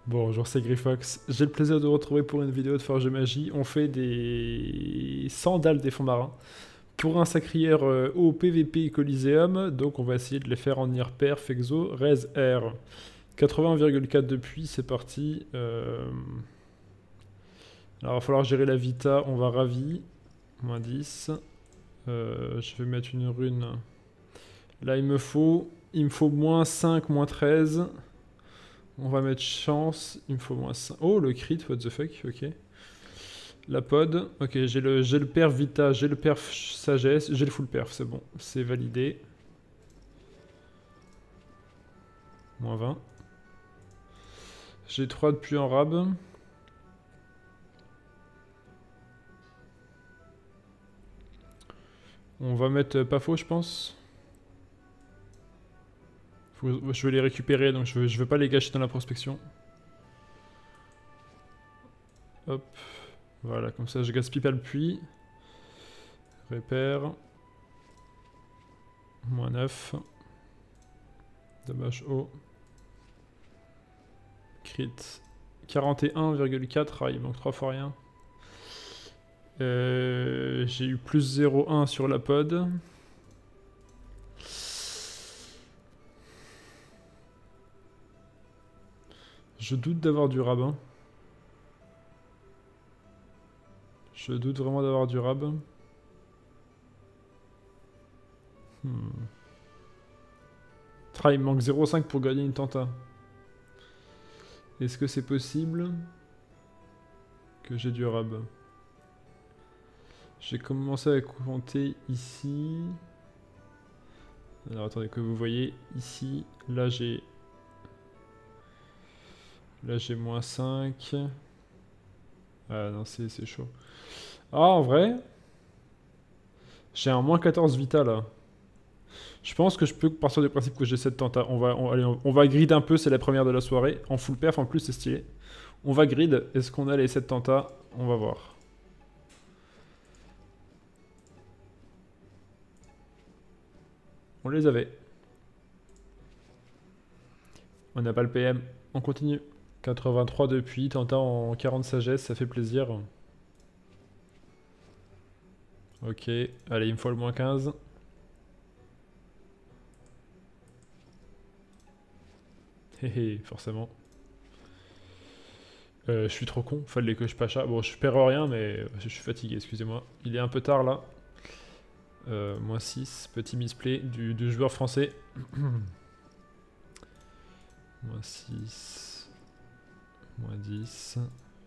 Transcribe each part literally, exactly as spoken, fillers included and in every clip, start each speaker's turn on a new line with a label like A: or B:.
A: Bonjour, c'est Griffox. J'ai le plaisir de vous retrouver pour une vidéo de Forge et Magie. On fait des sandales des fonds marins pour un sacrière euh, au P V P Coliseum. Donc on va essayer de les faire en I R perf, exo, res R. quatre-vingts virgule quatre de puits, c'est parti. Euh... Alors il va falloir gérer la vita, on va ravi. moins dix. Euh, je vais mettre une rune. Là il me faut, il me faut moins cinq, moins treize. On va mettre chance, il me faut moins cinq. Oh, le crit, what the fuck, ok. La pod, ok, j'ai le, j'ai le perf vita, j'ai le perf sagesse, j'ai le full perf, c'est bon, c'est validé. moins vingt. J'ai trois de puits en rab. On va mettre euh, pas faux, je pense. Faut- je vais les récupérer, donc je veux, je veux pas les gâcher dans la prospection. Hop, voilà, comme ça je gaspille pas le puits. Répère. moins neuf. Dommage haut. Crit. quarante et un virgule quatre, ah il manque trois fois rien. Euh, j'ai eu plus zéro virgule un sur la pod. Je doute d'avoir du rab. Je doute vraiment d'avoir du rab. Hmm. Ah, il me manque zéro virgule cinq pour gagner une tenta. Est-ce que c'est possible que j'ai du rab? J'ai commencé à compter ici. Alors attendez que vous voyez ici. Là j'ai... Là j'ai moins cinq. Ah non, c'est chaud. Ah, en vrai, j'ai un moins quatorze vita là. Je pense que je peux partir du principe que j'ai cette tenta. On va, on, allez, on, on va grid un peu, c'est la première de la soirée. En full perf en plus, c'est stylé. On va grid. Est-ce qu'on a les sept tentas? On va voir. On les avait. On n'a pas le P M. On continue. quatre-vingt-trois depuis, tenta en quarante sagesse, ça fait plaisir. Ok, allez, il me faut le moins quinze. Hé forcément. Euh, je suis trop con, fallait que je pacha. Bon, je perds rien, mais je suis fatigué, excusez-moi. Il est un peu tard là. Euh, moins six, petit misplay du, du joueur français. moins six. moins dix.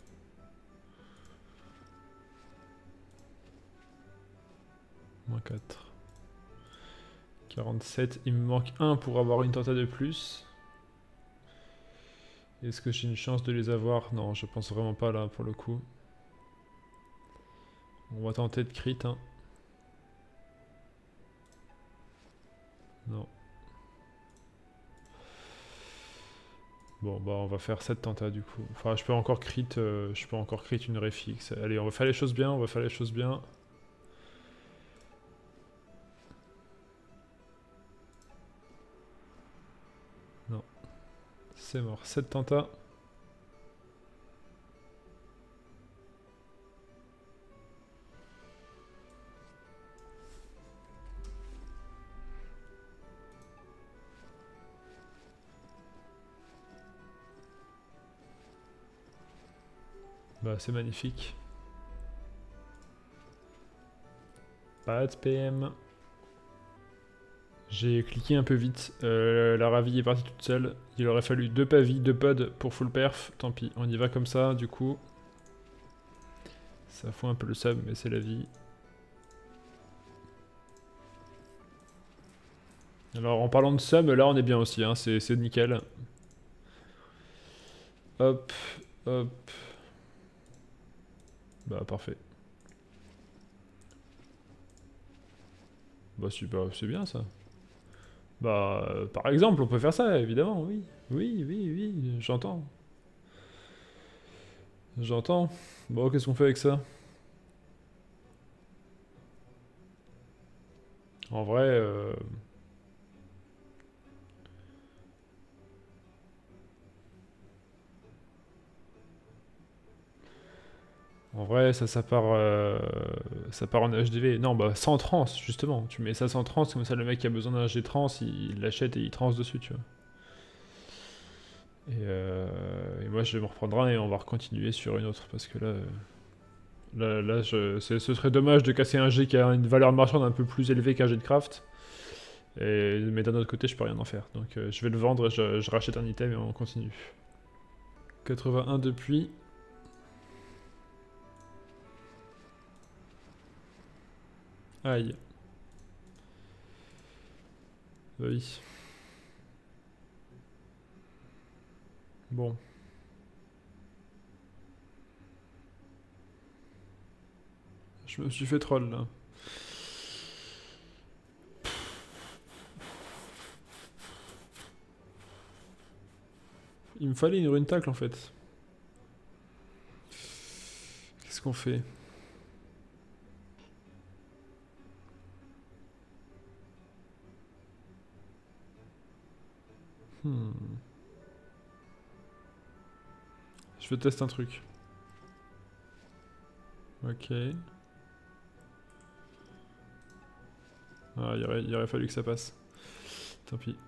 A: moins quatre. quarante-sept. Il me manque un pour avoir une tenta de plus. Est-ce que j'ai une chance de les avoir? Non, je pense vraiment pas là pour le coup. On va tenter de crit. Hein. Non. Bon, bah on va faire sept tentas du coup. Enfin, je peux encore crit, euh, je peux encore crit une réfixe. Allez, on va faire les choses bien, on va faire les choses bien. Non. C'est mort. sept tentas. Bah, c'est magnifique. Pas de P M. J'ai cliqué un peu vite. Euh, la ravie est partie toute seule. Il aurait fallu deux pavis, deux pods pour full perf. Tant pis, on y va comme ça, du coup. Ça fout un peu le sub, mais c'est la vie. Alors, en parlant de sub, là, on est bien aussi. Hein, c'est nickel. Hop, hop. Bah, parfait. Bah, super, c'est bien ça. Bah, euh, par exemple, on peut faire ça, évidemment, oui. Oui, oui, oui, j'entends. J'entends. Bon, qu'est-ce qu'on fait avec ça? En vrai, euh... En vrai, ça, ça part, euh, ça part en H D V. Non, bah sans trans, justement. Tu mets ça sans trans, comme ça le mec qui a besoin d'un G trans, il l'achète et il trans dessus, tu vois. Et, euh, et moi, je vais me reprendre un et on va recontinuer sur une autre, parce que là... euh, Là, là je, ce serait dommage de casser un G qui a une valeur marchande un peu plus élevée qu'un G de craft. Et, mais d'un autre côté, je peux rien en faire. Donc euh, je vais le vendre, je, je rachète un item et on continue. quatre-vingt-un depuis. Aïe. Oui. Bon. Je me suis fait troll là. Il me fallait une rune tacle en fait. Qu'est-ce qu'on fait? Hmm. Je vais tester un truc. Ok. Ah, il aurait, il aurait fallu que ça passe. Tant pis.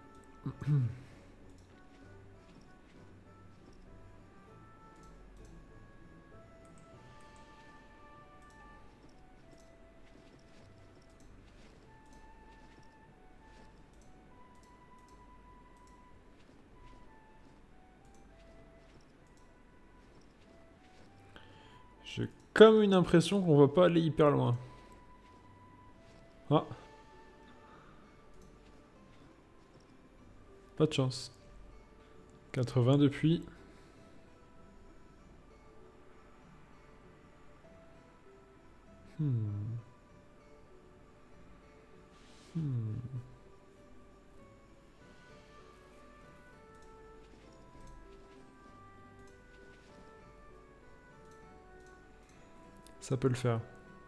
A: J'ai comme une impression qu'on va pas aller hyper loin. Ah. Pas de chance. quatre-vingts depuis. Hmm. Hmm. Ça peut le faire.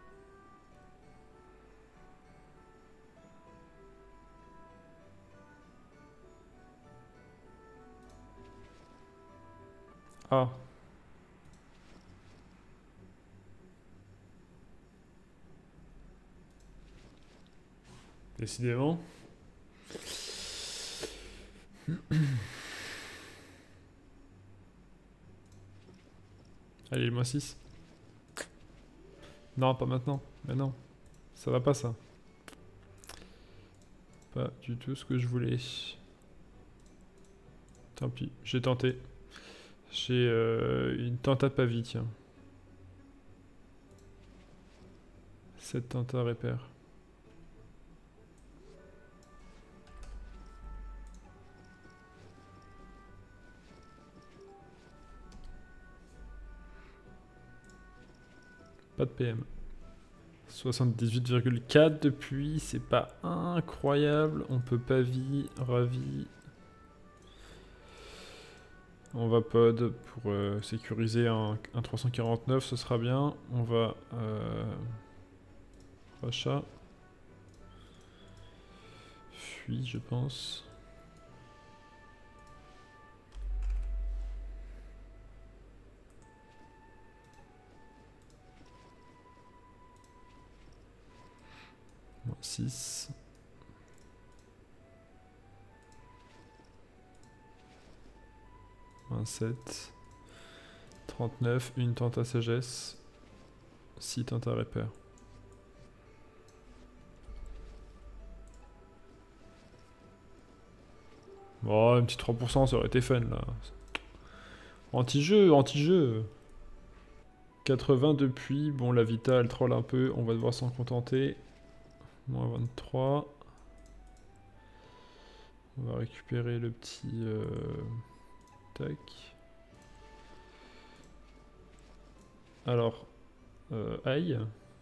A: Ah. Décidément. Allez, le moins six. Non, pas maintenant. Mais non. Ça va pas ça. Pas du tout ce que je voulais. Tant pis, j'ai tenté. J'ai euh, une tente à pavie, tiens. Cette tente à répère. Pas de P M. soixante-dix-huit virgule quatre depuis, c'est pas incroyable. On peut pavie, ravi. On va pod pour euh, sécuriser un, un trois cent quarante-neuf, ce sera bien. On va... Euh, rachat. Fuit, je pense. six. vingt-sept. trente-neuf. Une tente à sagesse. six tentes à repère. Oh, un petit trois pour cent, ça aurait été fun là. Anti-jeu, anti-jeu. quatre-vingts depuis. Bon, la Vita, elle troll un peu. On va devoir s'en contenter. Moins vingt-trois. On va récupérer le petit... Euh... Tac. Alors... Euh, aïe.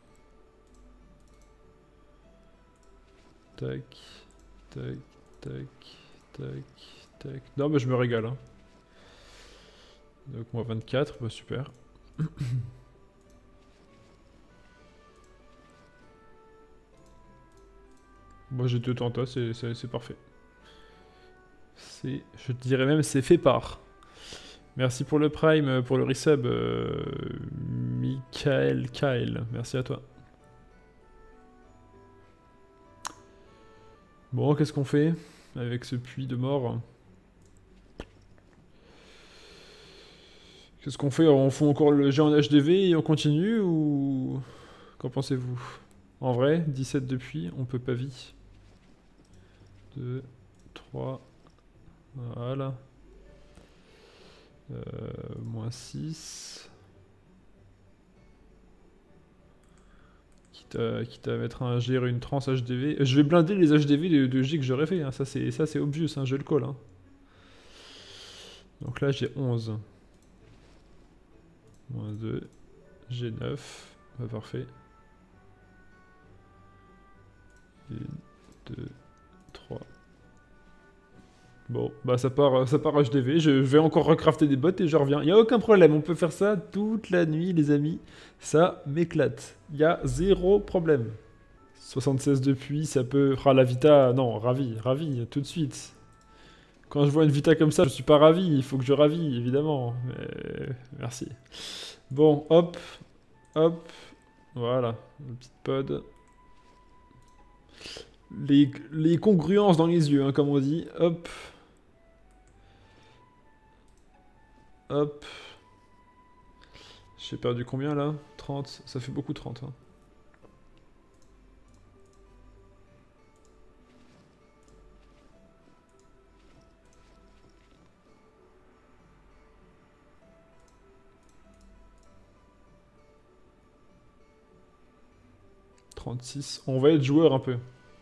A: Tac. Tac. Tac. Tac. Tac. Non, mais je me régale. Hein. Donc, moins vingt-quatre. Bah, super. Moi j'ai deux tentas, c'est parfait. C'est, je dirais même c'est fait par. Merci pour le Prime, pour le resub. Euh, Michael Kyle, merci à toi. Bon, qu'est-ce qu'on fait avec ce puits de mort? Qu'est-ce qu'on fait? On fait encore le jeu en H D V et on continue ou... Qu'en pensez-vous? En vrai, dix-sept de puits, on peut pas vie. deux, trois, voilà. Euh, moins six. Quitte à, quitte à mettre un G R, une trans H D V. Je vais blinder les H D V de, de G que j'aurais fait. Hein. Ça c'est obvious, hein, je le colle. Hein. Donc là j'ai onze. Moins deux. G neuf. Bah, parfait. un, deux, trois. Bon, bah ça part, ça part H D V, je vais encore recrafter des bots et je reviens. Il n'y a aucun problème, on peut faire ça toute la nuit les amis. Ça m'éclate. Il y a zéro problème. soixante-seize de puits, ça peut... Ah la Vita, non, ravi, ravi, tout de suite. Quand je vois une Vita comme ça, je suis pas ravi, il faut que je ravis, évidemment. Mais... Merci. Bon, hop, hop, voilà, une petite pod. Les, les congruences dans les yeux, hein, comme on dit, hop. Hop. J'ai perdu combien là? trente. Ça fait beaucoup trente. Hein. trente-six. On va être joueur un peu.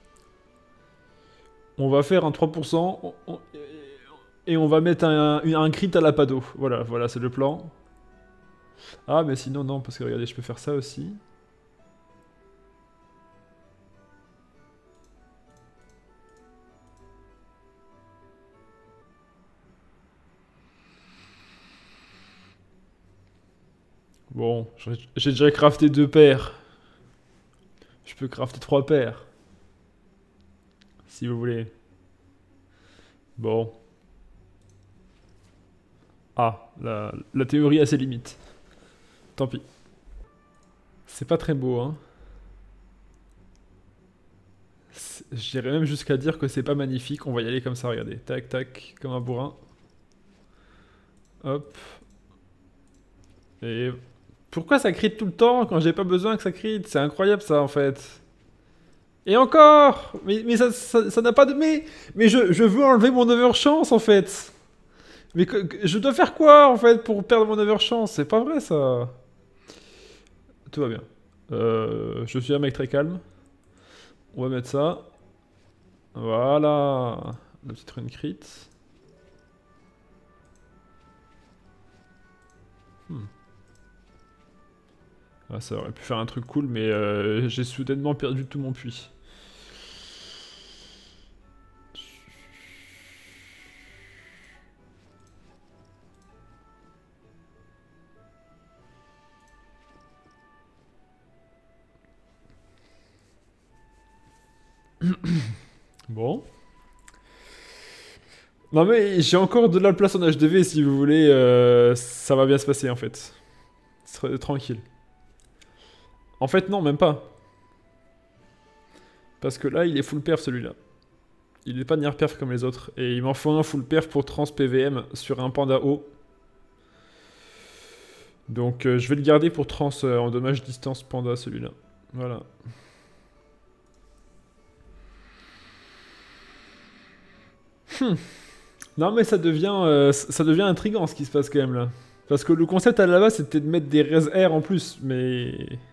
A: On va faire un trois pour cent. On, on, et on va mettre un, un crit à la pado. Voilà, voilà, c'est le plan. Ah, mais sinon, non, parce que regardez, je peux faire ça aussi. Bon, j'ai déjà crafté deux paires. Je peux crafter trois paires. Si vous voulez. Bon. Ah, la, la théorie a ses limites. Tant pis. C'est pas très beau, hein. J'irais même jusqu'à dire que c'est pas magnifique. On va y aller comme ça, regardez. Tac, tac, comme un bourrin. Hop. Et... Pourquoi ça crie tout le temps quand j'ai pas besoin que ça crie? C'est incroyable ça, en fait. Et encore! Mais, mais ça n'a ça, ça pas de... Mais, mais je, je veux enlever mon overchance, en fait. Mais que, que, je dois faire quoi, en fait, pour perdre mon overchance? C'est pas vrai, ça. Tout va bien. Euh, je suis un mec très calme. On va mettre ça. Voilà. La petite rune crit. Hmm. Ah, ça aurait pu faire un truc cool, mais euh, j'ai soudainement perdu tout mon puits. Bon. Non mais j'ai encore de la place en H D V si vous voulez, euh, ça va bien se passer en fait. Tranquille. En fait non, même pas. Parce que là il est full perf celui-là. Il est pas near perf comme les autres. Et il m'en faut un full perf pour trans P V M sur un panda haut. Donc euh, je vais le garder pour trans euh, en dommage distance panda celui-là. Voilà. Hmm. Non mais ça devient, euh, ça devient intriguant ce qui se passe quand même là. Parce que le concept à la base c'était de mettre des res air en plus, mais...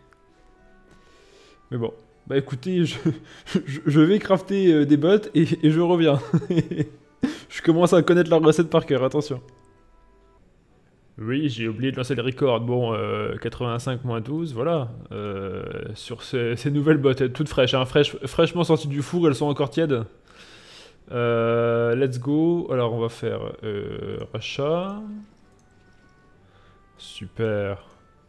A: Mais bon. Bah écoutez, je, je, je vais crafter euh, des bots et, et je reviens. Je commence à connaître la recette par cœur, attention. Oui, j'ai oublié de lancer le record. Bon, euh, quatre-vingt-cinq moins douze, voilà. Euh, sur ces, ces nouvelles bots, toutes fraîches, hein, fraîche, fraîchement sorties du four, elles sont encore tièdes. Euh, let's go. Alors on va faire euh, rachat. Super.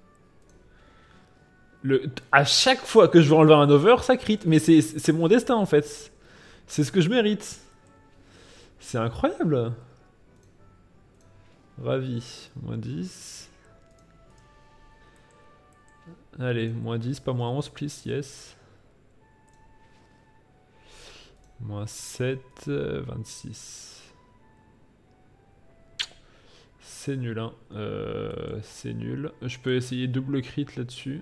A: Le, à chaque fois que je vais enlever un over, ça crit. Mais c'est mon destin en fait. C'est ce que je mérite. C'est incroyable. Ravi, moins dix. Allez, moins dix, pas moins onze, please, yes. Moins sept, vingt-six. C'est nul, hein. Euh, c'est nul. Je peux essayer double crit là-dessus.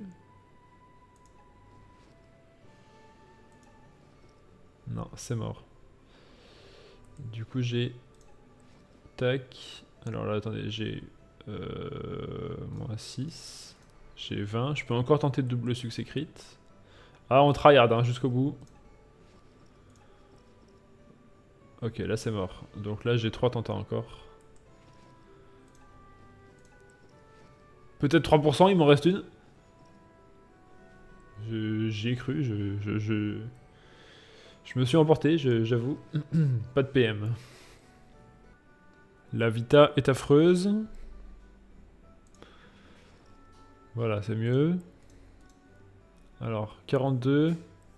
A: Non, c'est mort. Du coup, j'ai... Tac. Alors là, attendez, j'ai... Euh, moins six. J'ai vingt. Je peux encore tenter de double succès crit. Ah, on tryhard hein, jusqu'au bout. Ok, là c'est mort. Donc là, j'ai trois tentats encore. Peut-être trois pour cent, il m'en reste une. J'y ai cru, je, je, je... Je me suis emporté, j'avoue. Pas de P M. La Vita est affreuse. Voilà, c'est mieux. Alors, quarante-deux.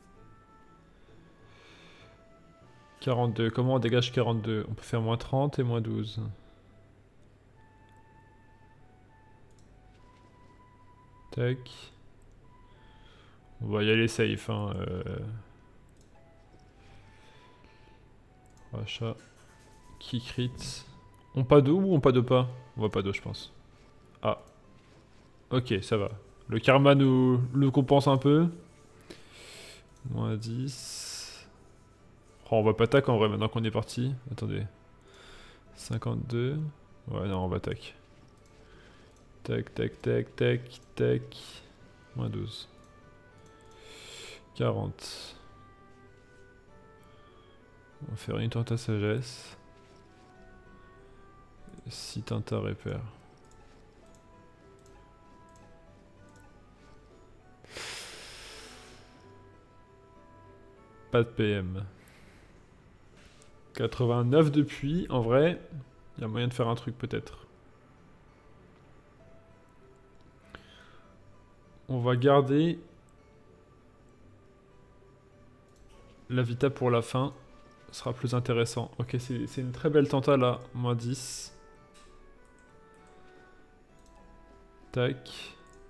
A: quarante-deux. Comment on dégage quarante-deux? On peut faire moins trente et moins douze. Tac. On va y aller safe. Hein. Euh... Rachat. Qui crit. On pas d'eau ou on pas de pas? On va pas d'eau, je pense. Ah. Ok, ça va. Le karma nous le compense un peu. Moins dix. Oh, on va pas tac en vrai maintenant qu'on est parti. Attendez. cinquante-deux. Ouais, non, on va tac. Tac, tac, tac, tac, tac. Moins douze. quarante. On va faire une tente à sagesse. six teintes à repère. Pas de P M. quatre-vingt-neuf depuis, en vrai, il y a moyen de faire un truc peut-être. On va garder la Vita pour la fin. Ce sera plus intéressant. Ok, c'est une très belle tenta là, moins dix. Tac.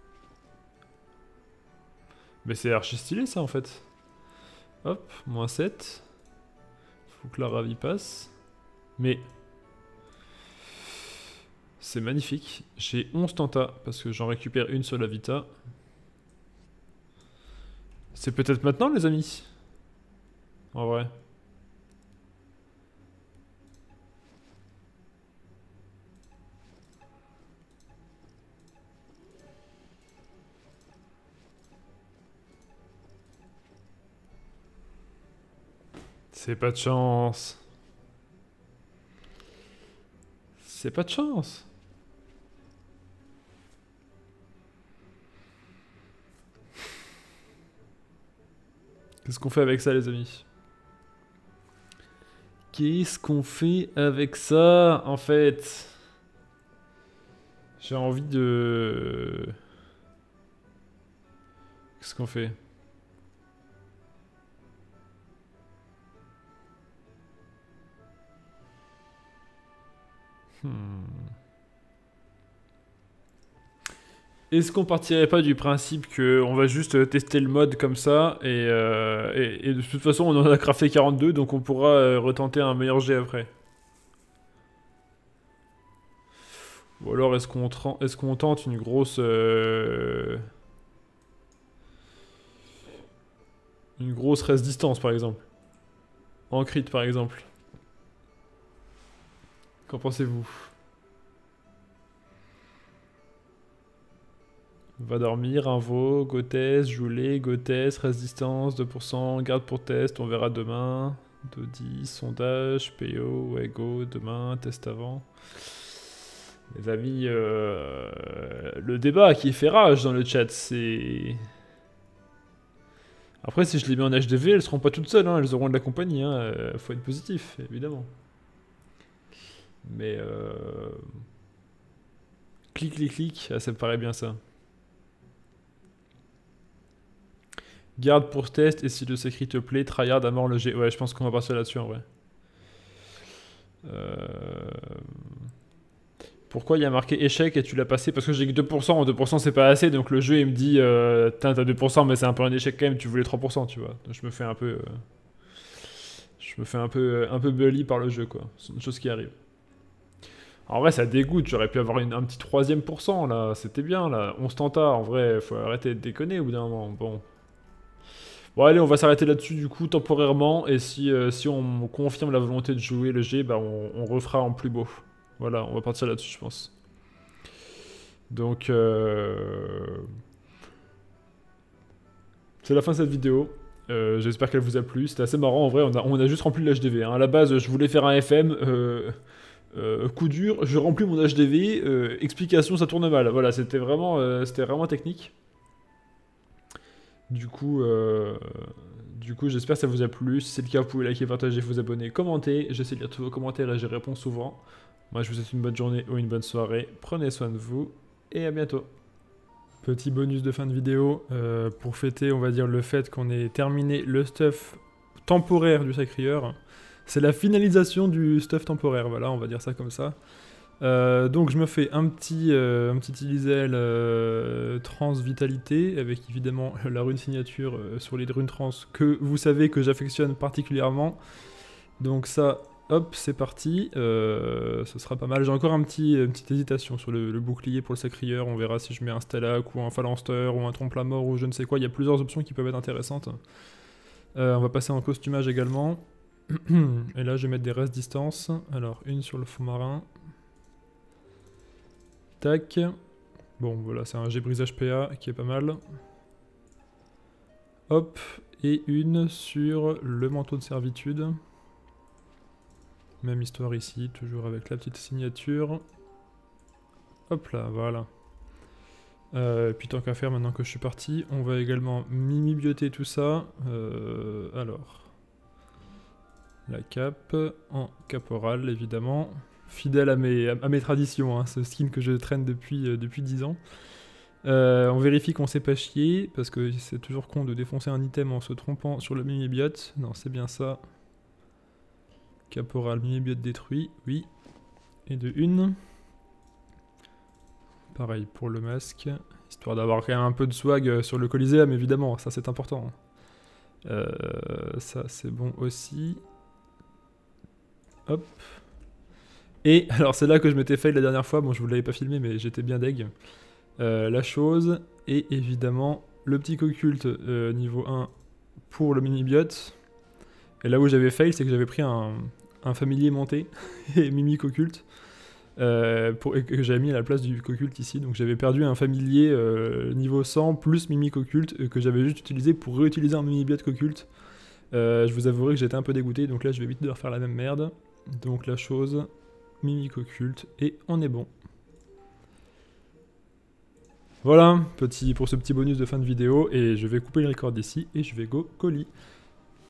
A: Mais c'est archi stylé ça en fait. Hop, moins sept. Faut que la ravi passe. Mais... c'est magnifique. J'ai onze tentats parce que j'en récupère une sur la Vita. C'est peut-être maintenant les amis. En vrai. C'est pas de chance. C'est pas de chance. Qu'est-ce qu'on fait avec ça les amis? Qu'est-ce qu'on fait avec ça en fait? J'ai envie de... Qu'est-ce qu'on fait? Hmm. Est-ce qu'on partirait pas du principe qu'on va juste tester le mode comme ça et, euh, et, et de toute façon on en a crafté quarante-deux donc on pourra euh, retenter un meilleur jet après. Ou alors est-ce qu'on est-ce qu'on tente une grosse... Euh, une grosse reste distance par exemple. En crit par exemple. Qu'en pensez-vous? Va dormir, invo, go test, joulet, go test, reste distance, deux pour cent, garde pour test, on verra demain. deux dix, sondage, P O, ouais go, demain, test avant. Les amis, euh, le débat qui fait rage dans le chat, c'est... Après, si je les mets en H D V, elles seront pas toutes seules, hein, elles auront de la compagnie, hein, euh, faut être positif, évidemment. Mais euh... clic, clic, clic, ah, ça me paraît bien ça. Garde pour test et si le secret te plaît, tryhard à mort le G. Ouais, je pense qu'on va partir là-dessus en vrai. Euh... Pourquoi il y a marqué échec et tu l'as passé? Parce que j'ai que deux pour cent, deux pour cent c'est pas assez, donc le jeu il me dit euh, t'as deux pour cent mais c'est un peu un échec quand même, tu voulais trois pour cent tu vois. Donc je me fais un peu... Euh, je me fais un peu, un peu bully par le jeu quoi, c'est une chose qui arrive. En vrai ça dégoûte, j'aurais pu avoir une, un petit troisième pour cent là, c'était bien là, onze tentats, en vrai faut arrêter de déconner au bout d'un moment, bon. Bon allez on va s'arrêter là-dessus du coup temporairement, et si, euh, si on confirme la volonté de jouer le G, bah on, on refera en plus beau. Voilà, on va partir là-dessus je pense. Donc, euh... c'est la fin de cette vidéo. Euh, J'espère qu'elle vous a plu. C'était assez marrant en vrai. On a, on a juste rempli l'H D V. Hein. À la base, je voulais faire un F M. Euh, euh, coup dur, je remplis mon H D V. Euh, explication, ça tourne mal. Voilà, c'était vraiment, euh, c'était vraiment technique. Du coup, euh, du coup, j'espère que ça vous a plu. Si c'est le cas, vous pouvez liker, partager, vous abonner, commenter. J'essaie de lire tous vos commentaires et j'y réponds souvent. Moi, je vous souhaite une bonne journée ou une bonne soirée. Prenez soin de vous et à bientôt. Petit bonus de fin de vidéo, euh, pour fêter, on va dire, le fait qu'on ait terminé le stuff temporaire du Sacrieur. C'est la finalisation du stuff temporaire, voilà, on va dire ça comme ça. Euh, donc je me fais un petit, euh, un petit Ilisel euh, trans vitalité, avec évidemment la rune signature euh, sur les runes trans que vous savez que j'affectionne particulièrement. Donc ça... Hop, c'est parti, euh, ce sera pas mal. J'ai encore un petit, une petite hésitation sur le, le bouclier pour le Sacrieur. On verra si je mets un Stalag ou un Phalanster ou un Trompe-la-Mort ou je ne sais quoi. Il y a plusieurs options qui peuvent être intéressantes. Euh, on va passer en costumage également. Et là, je vais mettre des restes distance. Alors, une sur le fond marin. Tac. Bon, voilà, c'est un G-brisage P A qui est pas mal. Hop, et une sur le manteau de servitude. Même histoire ici, toujours avec la petite signature. Hop là, voilà. Euh, et puis tant qu'à faire, maintenant que je suis parti, on va également mimi-bioter tout ça. Euh, alors, la cape en caporal, évidemment. Fidèle à mes, à mes traditions, hein, ce skin que je traîne depuis, euh, depuis dix ans. Euh, on vérifie qu'on s'est pas chié, parce que c'est toujours con de défoncer un item en se trompant sur le mimi-biote. Non, c'est bien ça. Caporal, mini-biote détruit, oui. Et de une. Pareil pour le masque. Histoire d'avoir quand même un peu de swag sur le Coliseum, évidemment, ça c'est important. Euh, ça c'est bon aussi. Hop. Et alors c'est là que je m'étais fail la dernière fois, bon je vous l'avais pas filmé mais j'étais bien deg. Euh, la chose, et évidemment le petit occulte euh, niveau un pour le mini-biote. Et là où j'avais fail, c'est que j'avais pris un, un familier monté et mimique occulte, euh, pour, et que j'avais mis à la place du occulte ici. Donc j'avais perdu un familier euh, niveau cent plus mimique occulte euh, que j'avais juste utilisé pour réutiliser un mini-biote occulte. Euh, je vous avouerai que j'étais un peu dégoûté, donc là je vais vite devoir faire la même merde. Donc la chose, mimique occulte, et on est bon. Voilà, petit, pour ce petit bonus de fin de vidéo, et je vais couper le record d'ici, et je vais go colis.